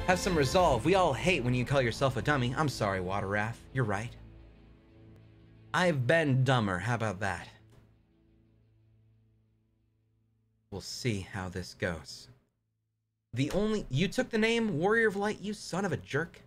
Have some resolve. We all hate when you call yourself a dummy. I'm sorry, Water Wrath. You're right. I've been dumber. How about that? We'll see how this goes. You took the name Warrior of Light, you son of a jerk.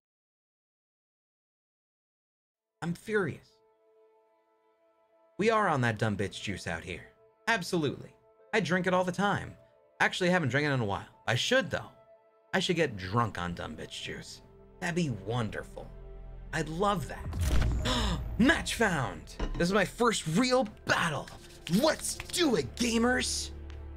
I'm furious. We are on that dumb bitch juice out here. Absolutely. I drink it all the time. Actually, I haven't drank it in a while. I should, though. I should get drunk on dumb bitch juice. That'd be wonderful. I'd love that. Match found! This is my first real battle. Let's do it, gamers!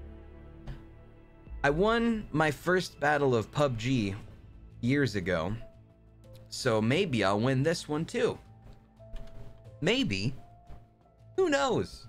I won my first battle of PUBG years ago, so maybe I'll win this one too. Maybe. Who knows?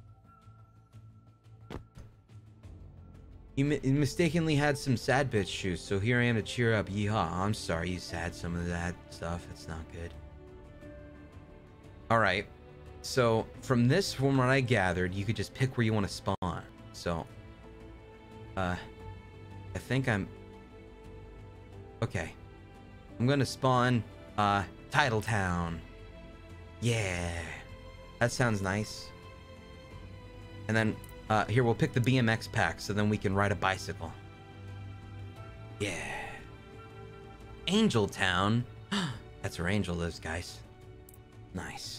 You mistakenly had some sad bitch shoes, so here I am to cheer up. Yeehaw. I'm sorry you had some of that stuff. It's not good. Alright. So, from what I gathered, you could just pick where you want to spawn. So, I think I'm... Okay. I'm gonna spawn, Titletown. Yeah. That sounds nice. And then, here, we'll pick the BMX pack so then we can ride a bicycle. Yeah. Angel Town. That's where Angel lives, guys. Nice.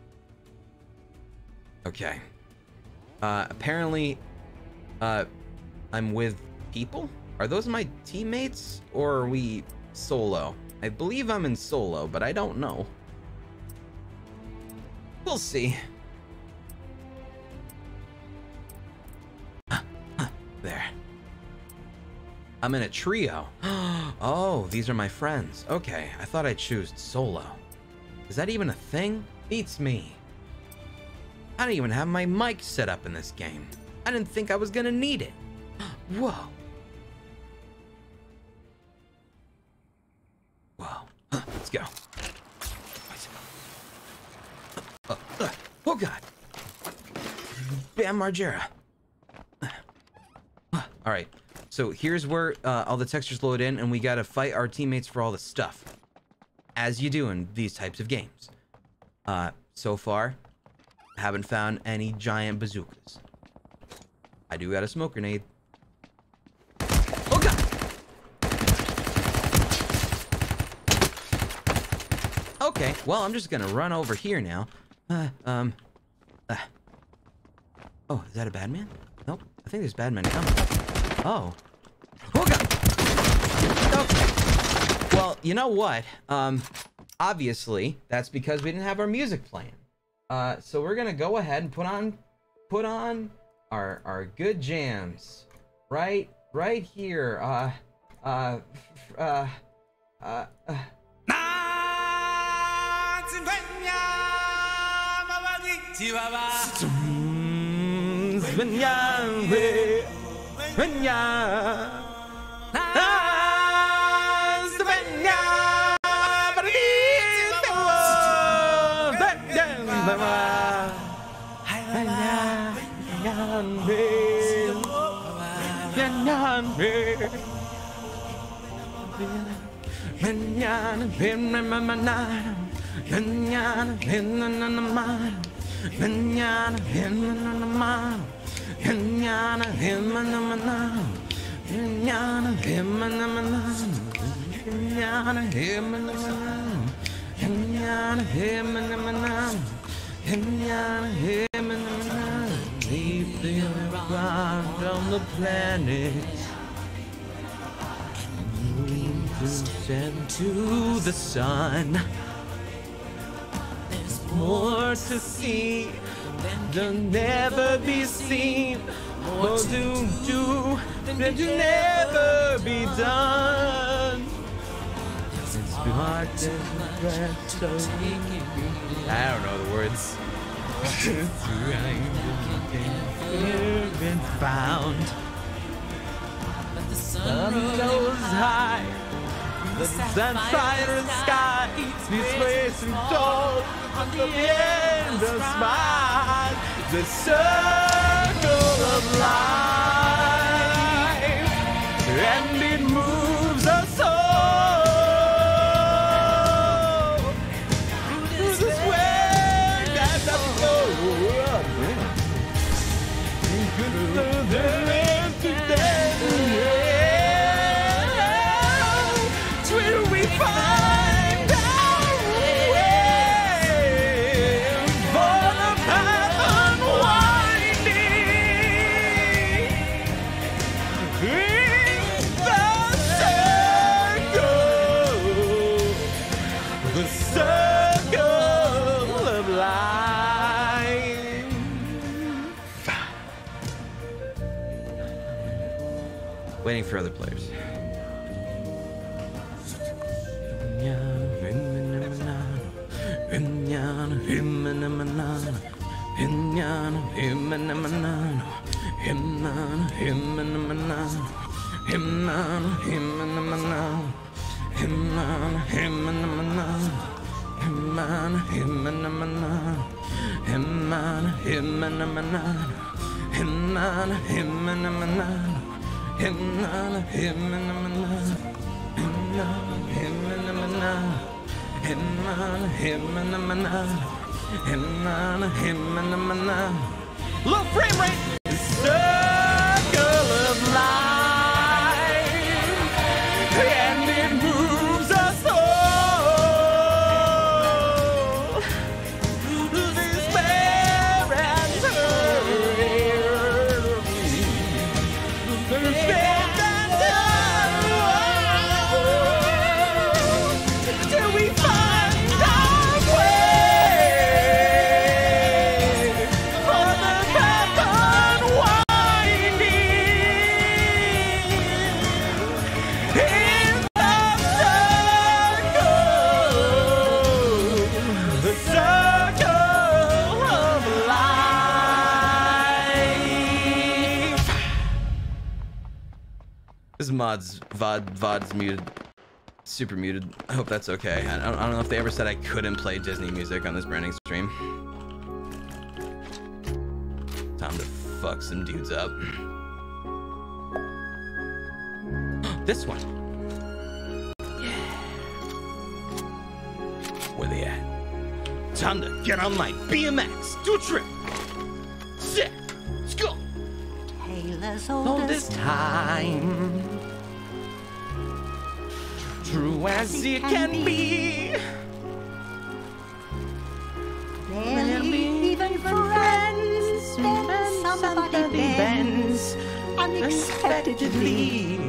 Okay. Apparently, I'm with people? Are those my teammates, or are we solo? I believe I'm in solo, but I don't know. We'll see. There. I'm in a trio. Oh, these are my friends. Okay, I thought I'd choose solo. Is that even a thing? Beats me. I don't even have my mic set up in this game. I didn't think I was gonna need it. Whoa. Whoa. Let's go. Oh god. Bam Margera. All right, so here's where all the textures load in, and we gotta fight our teammates for all the stuff, as you do in these types of games. So far, haven't found any giant bazookas. I do got a smoke grenade. Oh god! Okay, well, I'm just gonna run over here now. Oh, is that a bad man? Nope, I think there's bad men coming. Oh. Oh god! Okay. Well, you know what? Obviously, that's because we didn't have our music playing. So we're gonna go ahead and put on our good jams. Right here. On the planet to the sun. There's more to see than never be seen, more to do than to never be done. It's hard to breath, so I don't know the words. Been found. The sun goes high, the sunshine sky, these racing souls on the end of smile, the circle of life, and it moves us all. Waiting for other players. Low frame rate. Circle of life, and it moves us all. Despair and till we find our way on the path unwinding in the circle of life. This mod's VOD's muted. Super muted. I hope that's okay. I don't know if they ever said I couldn't play Disney music on this branding stream. Time to fuck some dudes up. This one. Yeah. Where they at? Time to get on my BMX. Do a trip. Sick. Let's go. Taylor's Oldest time. True as it can be. Barely even friends. Then somebody bends unexpectedly.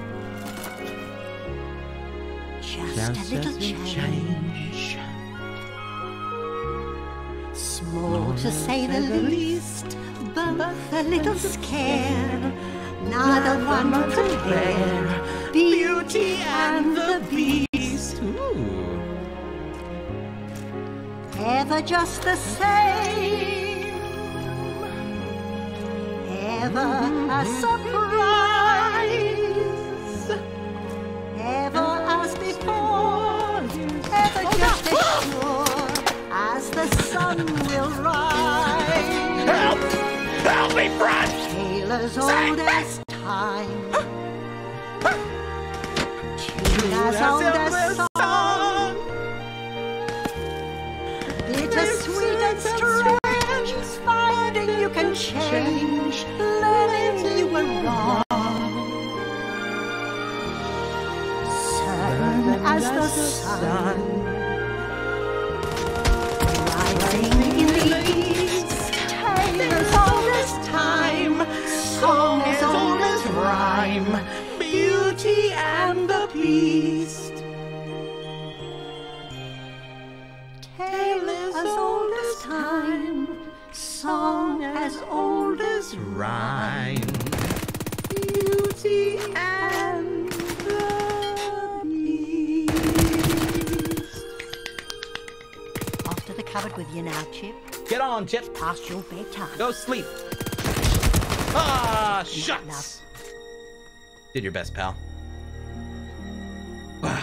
Just a little change. Small to say the least, both a little scared. Neither one compare. Beauty and the Beast. Ooh. Ever just the same. Ever a surprise. Ever as before. Ever just as sure as the sun will rise. Help! Help me, Brad! Taylor's oldest time. As old as song, bittersweet and strange, finding you can change, learning you were wrong. Certain as the sun, rising in the east, Taylor's oldest time, song as old as rhyme. Beauty and the Beast. Tale as old as time, song as old as Rhyme. Beauty and the Beast. Off to the cupboard with you now, Chip. Get on, Chip. Past your bedtime. Go sleep. Ah, shucks. Did your best, pal. Wow.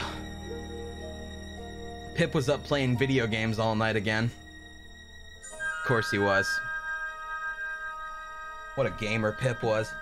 Pip was up playing video games all night again. Of course he was. What a gamer Pip was.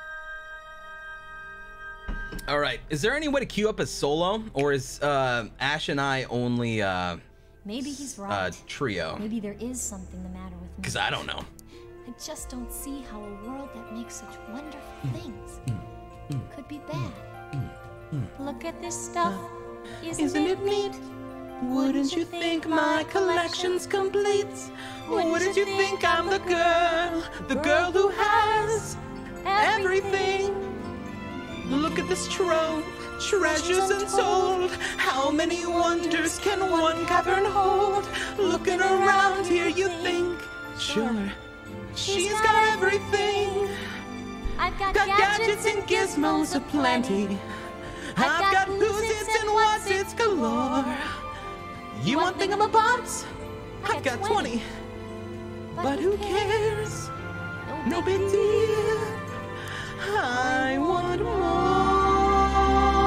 All right, is there any way to queue up a solo, or is Ash and I only Maybe he's right. trio? Maybe there is something the matter with me. Because I don't know. I just don't see how a world that makes such wonderful things could be bad. Look at this stuff. Isn't it neat? Wouldn't you think my collection's complete? Wouldn't you think I'm the girl who has everything? Look at this trove, treasures untold. How many wonders can one cavern hold? Looking around here, you think, sure, she's got everything. I've got Got gadgets and gizmos aplenty. I've got who's-its and what's-its galore. You want thingamabobs? I've got 20. But who cares? No big deal. I want more.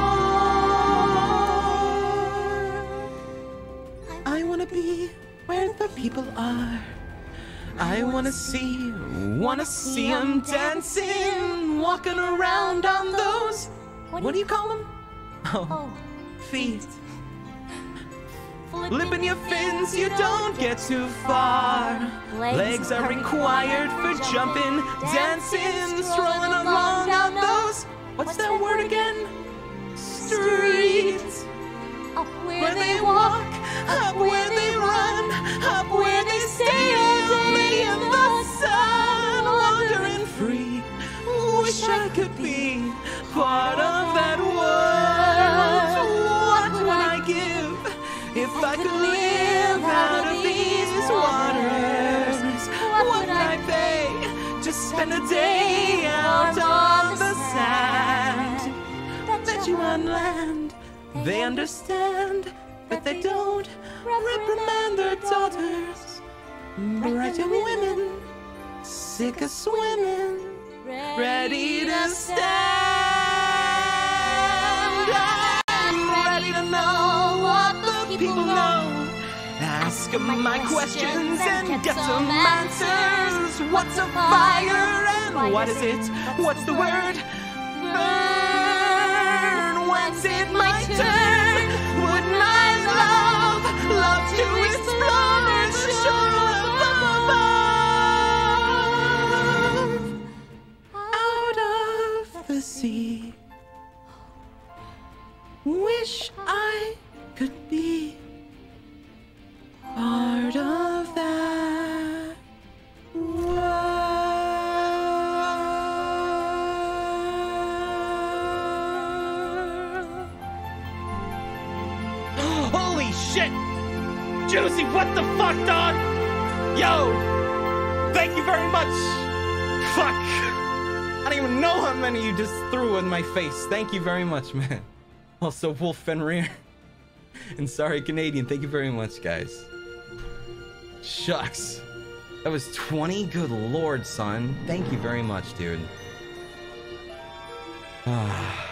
I want to be where the people are. I wanna see them dancing, walking around on those, what do you call them? Oh, feet. Flipping your fins, you don't get too far. Legs are required for jumping, dancing, strolling along on those, what's that word again? Streets. Up Where they walk, up where they run, up where they stay all day in the sun, wandering free. Wish I could be part of that world. What would I give if I could live out of these waters? What would I pay to spend a day out on the sand? Bet you on land. They understand that they don't reprimand their daughters. Bright young women, sick of swimming, ready to stand. I'm ready to know what the people know. Ask them my questions and get some answers. What's a fire and what is it? What's the word? When's it my turn? Would my love to explore the shore above, out of the sea? Wish I could be part of that world. Holy shit! Juicy, what the fuck, dog? Yo! Thank you very much! Fuck! I don't even know how many you just threw in my face. Thank you very much, man. Also, Wolf Fenrir. And sorry, Canadian. Thank you very much, guys. Shucks. That was 20? Good lord, son. Thank you very much, dude. Ah.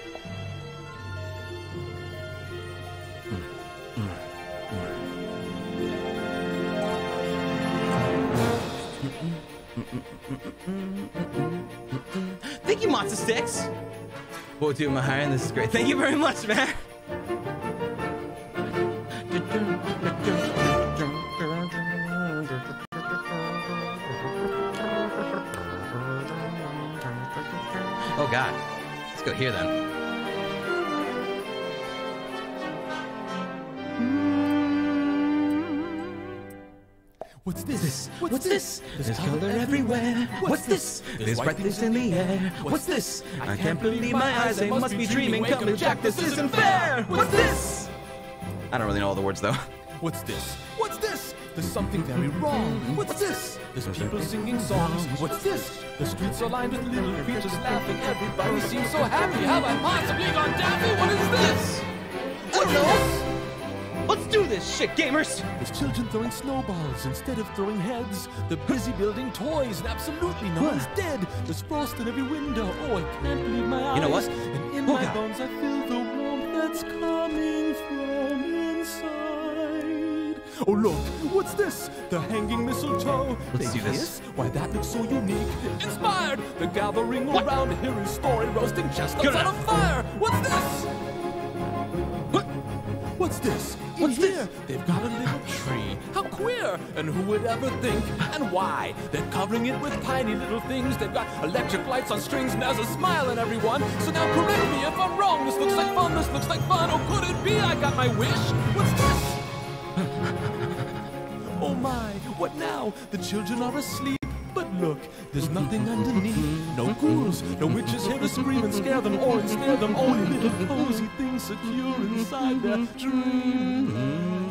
Thank you, Matza Sticks. Whoa, dude, my high end, this is great. Thank you very much, man. Oh God, let's go here then. What's this? What's this? There's color everywhere. What's this? There's bright things in the air. What's this? I can't believe my eyes. I must be dreaming. Come to Jack, this isn't fair. What's this? I don't really know all the words though. What's this? What's this? There's something very wrong. What's this? There's people singing songs. What's this? The streets are lined with little creatures laughing. Everybody seems so happy. Have I possibly gone daffy? What is this? I don't know. Let's do this shit, gamers! There's children throwing snowballs instead of throwing heads. They're busy building toys and absolutely no one's dead. There's frost in every window. Oh, I can't believe my eyes. You know what? And in my bones I feel the warmth that's coming from inside. Oh, look, what's this? The hanging mistletoe. Let's do this. Why, that looks so unique. Inspired! The gathering around to hear his story, roasting chestnuts on a fire. What's this? What's this? What's this? They've got a little tree. How queer! And who would ever think? And why? They're covering it with tiny little things. They've got electric lights on strings and there's a smile in everyone. So now correct me if I'm wrong. This looks like fun. This looks like fun. Oh, could it be I got my wish? What's this? Oh my, what now? The children are asleep. But look, there's nothing underneath. No ghouls, no witches here to scream and scare them or ensnare them. Only little cozy things secure inside their dream.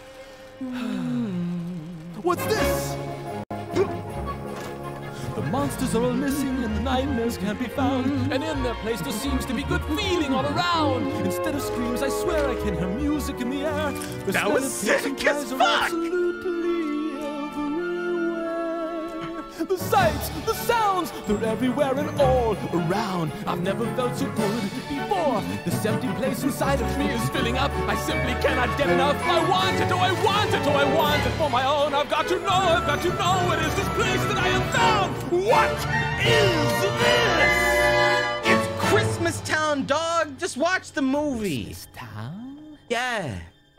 What's this? The monster monsters are all missing and the nightmares can't be found. And in their place there seems to be good feeling all around. Instead of screams, I swear I can hear music in the air. The That was sick as fuck! The sights, the sounds, they're everywhere and all around. I've never felt so good before. This empty place inside of me is filling up. I simply cannot get enough. I want it, oh I want it, oh I want it for my own. I've got to know what is this place that I have found. What is this? It's Christmas Town, dog. Just watch the movie. This town? Yeah.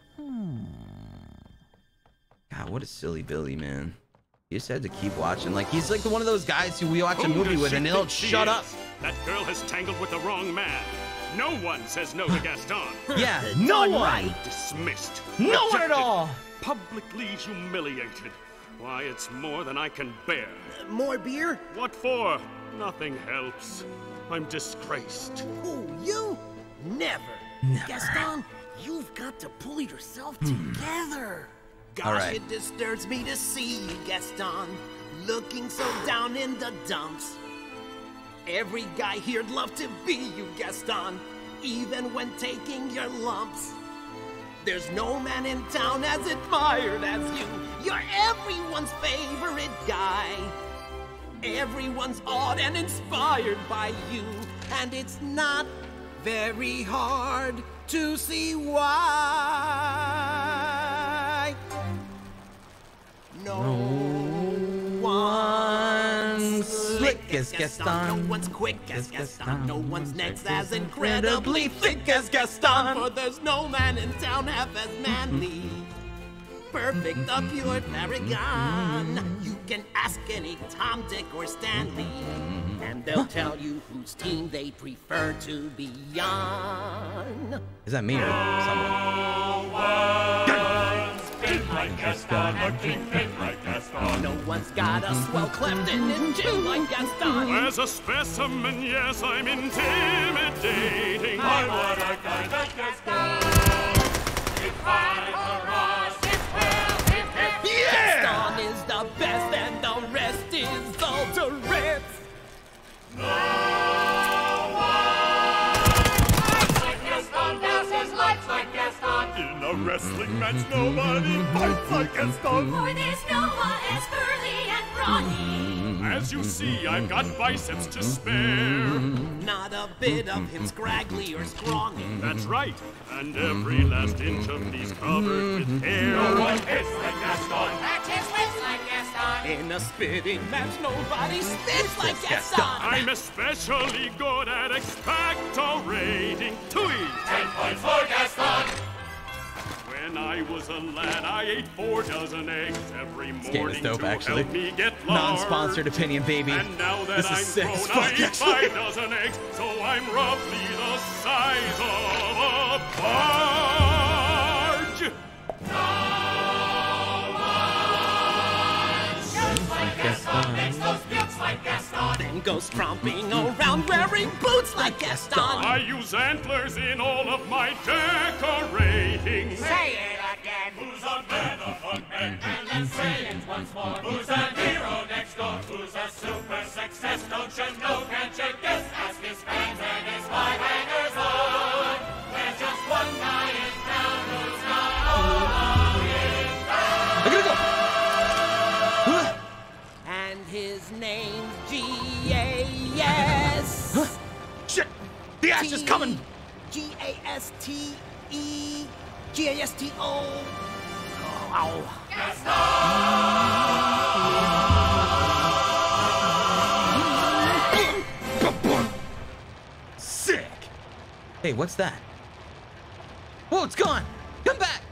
God, what a silly Billy, man. He just had to keep watching. Like, he's like one of those guys who we watch a movie with and they'll shut up. That girl has tangled with the wrong man. No one says no to Gaston. Yeah, no one. Dismissed. No one at all. Publicly humiliated. Why, it's more than I can bear. More beer? What for? Nothing helps. I'm disgraced. Who, you? Never. Gaston, you've got to pull yourself together. Gosh, All right. It disturbs me to see you, Gaston, looking so down in the dumps. Every guy here'd love to be you, Gaston, even when taking your lumps. There's no man in town as admired as you. You're everyone's favorite guy. Everyone's awed and inspired by you, and it's not very hard to see why. No one's slick as Gaston. No one's quick as Gaston. No one's next as incredibly thick as Gaston. For there's no man in town half as manly. Perfect, a pure paragon. You can ask any Tom, Dick, or Stanley, and they'll tell you whose team they prefer to be on. Is that me or someone? Like Gaston, a kingpin like Gaston. No one's got a swell Clifton engine like Gaston. As a specimen, yes, I'm intimidating. I want a guy like Gaston. If I were Ross, Gaston is the best and the rest is all the rest. No one like Gaston does his life like Gaston. In a wrestling match, nobody fights like Gaston. For there's no one as burly and brawny. As you see, I've got biceps to spare. Not a bit of him scraggly or scrawny. That's right, and every last inch of me's covered with hair. No one hits like Gaston. That's his lips like Gaston. In a spitting match, nobody spits like Gaston. I'm especially good at expectorating. 10 points for Gaston. When I was a lad, I ate 4 dozen eggs every morning dope, to actually. help me get large. Non-sponsored opinion, baby. And now that This is I'm sick grown, as fuck, I eat actually. 5 dozen eggs, so I'm roughly the size of a barge. Then goes tromping around wearing boots like Gaston. I use antlers in all of my decorating. Say it again. Who's a man, a hugman? And let's say it once more. Who's a hero next door? Who's a super success? Don't you know? Can't you guess? Ask his fans and his five hangers on. There's just one guy in town who's not following down. Look at it go. And his name's G-A-S. Shit! The ash is coming! G-A-S-T-E G-A-S-T-O. Ow. Sick! Hey, what's that? Whoa, it's gone! Come back!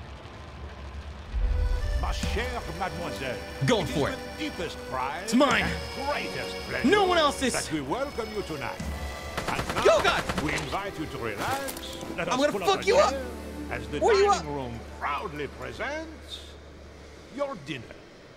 Ma chère mademoiselle, Going it for is it. the deepest pride It's mine. and greatest pleasure No one else is. that we welcome you tonight. And now, Go, God! we invite you to relax. Let us I'm gonna pull fuck up a you up. chair as the Where you dining up? room proudly presents your dinner.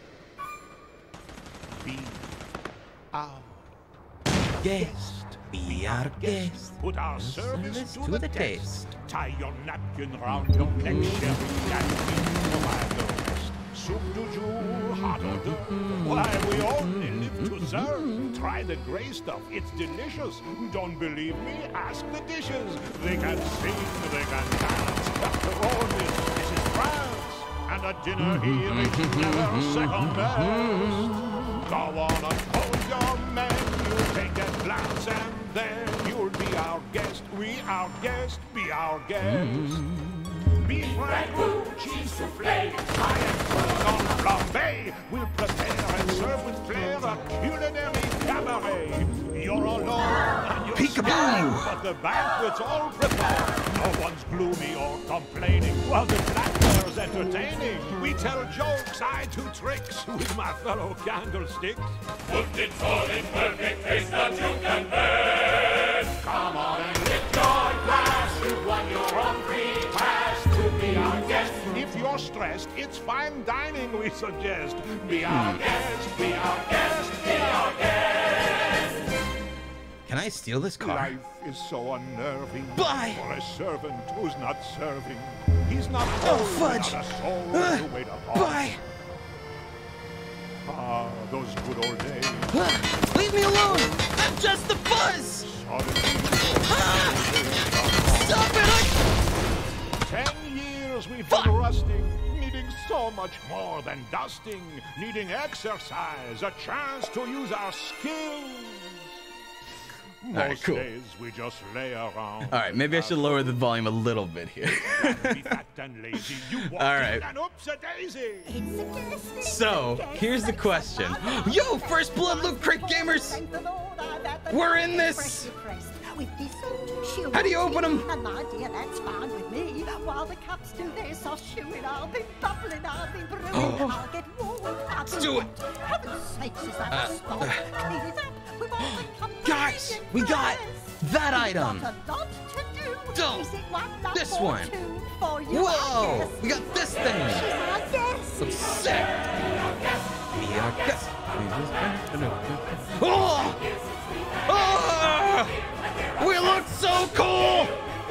Be our Guest. Be our guest. Put our service Service to the test. Tie your napkin round your neck, sherry, and for my nose. soup du jour, hot or deux. Why, we only live to serve. Try the gray stuff, it's delicious. Don't believe me? Ask the dishes. They can sing, they can dance. After all this is France. And a dinner here is never second best. Go on and hold your menu, take a glance, and then you'll be our guest. We our guest, be our guest. Beef ragout, cheese soufflé, Cry and Russ on flambe. We'll prepare and serve with flair a culinary cabaret. You're alone and you're scared, but the banquet's all prepared. No one's gloomy or complaining, while the blackbear's entertaining. We tell jokes, I do tricks with my fellow candlesticks. Put it all in perfect taste that you can bear. Come on and lift your glass. You've won your own free pass to be our guest. If you're stressed, it's fine dining we suggest. Be our guest, be our guest, be our guest. Can I steal this car? Life is so unnerving. Bye. For a servant who's not serving. He's not fudge. without a soul to wait upon. Bye. Ah, those good old days. Leave me alone. I'm just the buzz. Stop it. 10 years we've been rusting, needing so much more than dusting, needing exercise, a chance to use our skills. Most right, cool. days we just lay around. All right, maybe I should lower the volume a little bit here. Be fat and lazy. You walk All right. in and oops a daisy. So, here's the question. Yo, First Blood Loot Crate Gamers! We're in this! How do you open them? And my dear, that's fine with me. While the cups do their soft shoeing, I'll be bubbling, I'll be brewing, I'll get warm. Let's do it. Heaven's sakes, is that a spot? Clean it up with all the company. Guys, we got that item. Got a lot to do. Don't. Is it one up This or one. two for you? Whoa! I guess? We got this thing. She's our guest. So sick. Be our guest. Oh! Oh! We look so cool!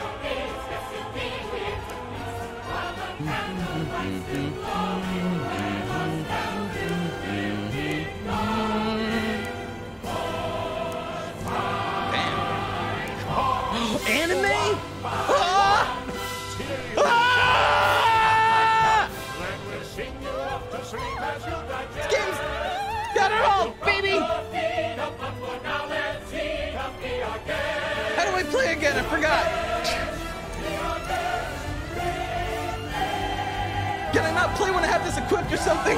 Anime? Ah! Ah! Games got it all, baby! How do I play again? I forgot. Can I not play when I have this equipped or something?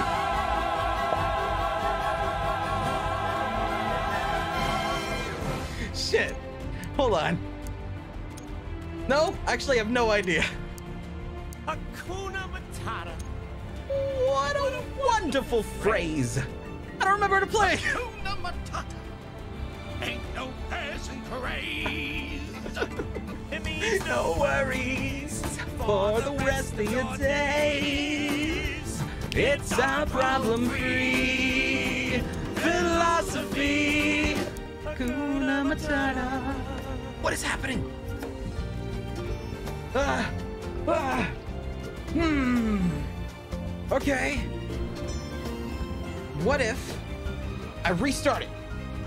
Shit. Hold on. No, actually, I have no idea. Hakuna Matata. What a wonderful phrase. I don't remember how to play. Hakuna Matata. Ain't no passing craze. It means No worries for the rest of your days. It's our problem-free philosophy. Hakuna Matata. What is happening? Okay. What if I restart it?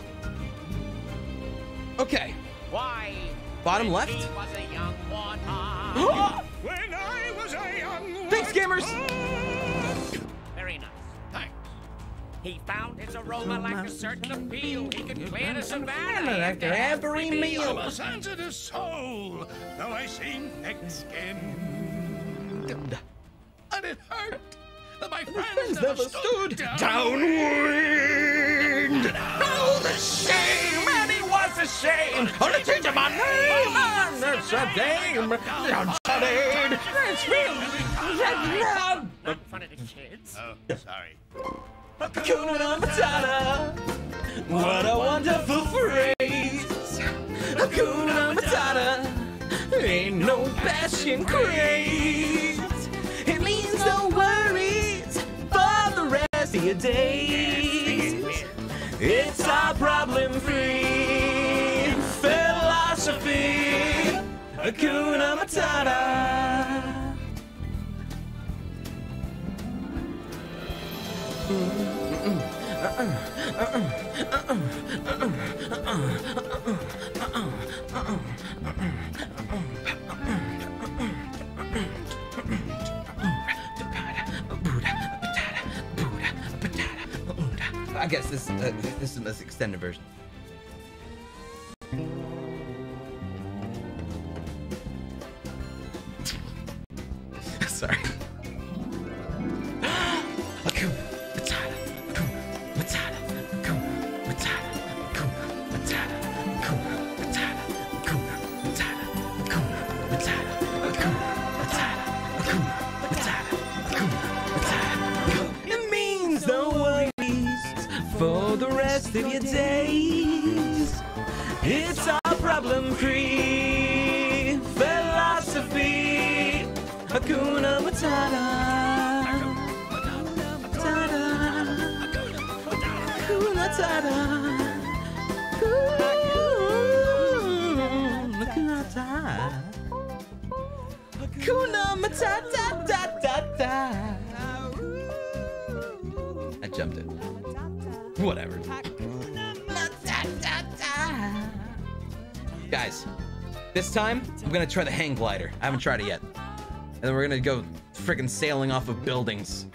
Okay. why. Bottom When left? he was a young one. When I was a young Thanks, gamers. Very nice. Thanks. He found his aroma like a certain appeal. He could clear the savannah after every meal. a sensitive soul, though I seem thick-skinned. And it hurt that my Friends friends never stood downwind. Oh, the shame, and he was ashamed. On the change of my name, and it's a dame. Unstudied, it's real. Not in front of the kids. Oh, sorry. Hakuna Matata. What a wonderful phrase. Hakuna Matata. Ain't no passion craze. It means no worries for the rest of your days. It's our problem-free philosophy. Hakuna Matata. I guess this is the extended version. Sorry. It means no worries for the rest of your days. It's our problem-free philosophy. Hakuna Matata. Hakuna Matata. Hakuna Matata. I jumped it. Whatever. Guys, this time I'm gonna try the hang glider. I haven't tried it yet. And then we're gonna go freaking sailing off of buildings.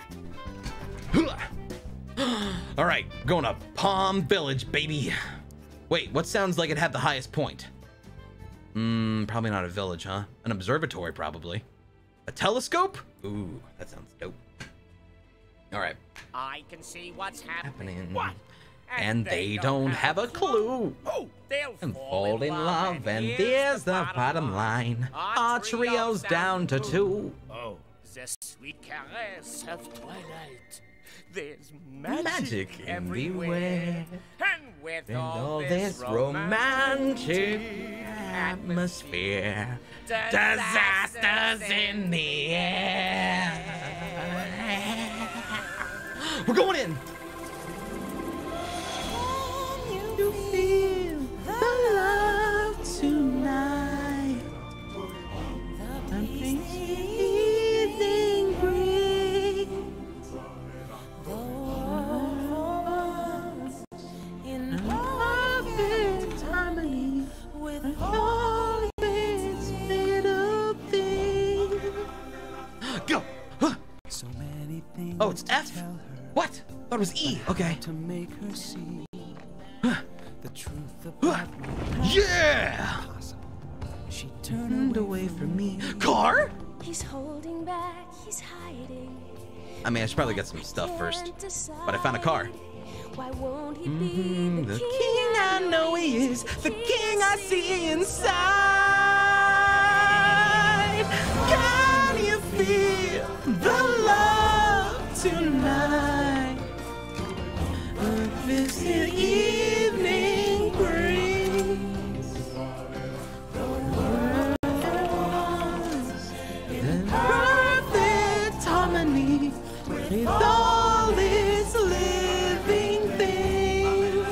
All right, going to Palm Village, baby. Wait, what sounds like it had the highest point? Probably not a village, huh? An observatory, probably. A telescope? Ooh, that sounds dope. All right. I can see what's happening. What? And they don't have a clue. Oh, they'll And fall in love, and there's the bottom line. Our trio's down to 2. Oh, the sweet caress of twilight. There's Magic everywhere. And with And all all this romantic atmosphere, disasters in the air. We're going in. You feel the love tonight. The evening brings the world in perfect harmony with all its little things. Go. So many things. Oh, it's F. What? Thought it was E. Okay. To make her see the truth about Yeah. she turned Away from me. Car? He's holding back, he's hiding. I mean, I should probably get some stuff first. But I found a car. Why won't he be The king I know he is, the king I see inside. Can you feel the love tonight? This evening brings the world in perfect harmony with all its living things.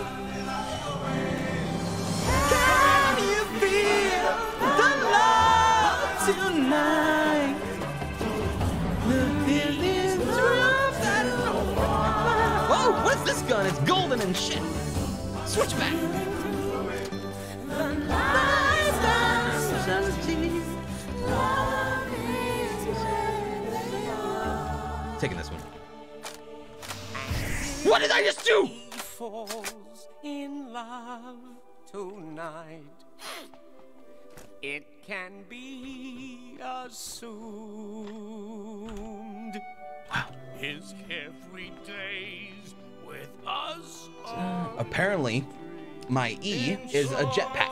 Can you feel the love tonight? The feeling's rough that whoa, what's this gun? It's golden and shit. Switch back. The night sun's teeth. Taking this one. What did I just do? He falls in love tonight. It can be assumed. His carefree days with us are Apparently, my E is a jetpack.